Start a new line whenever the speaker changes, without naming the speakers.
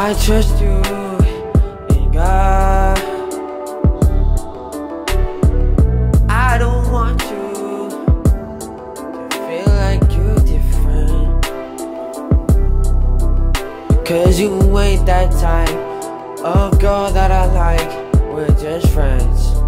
I trust you in God. I don't want you to feel like you're different, cause you ain't that type of girl that I like. We're just friends.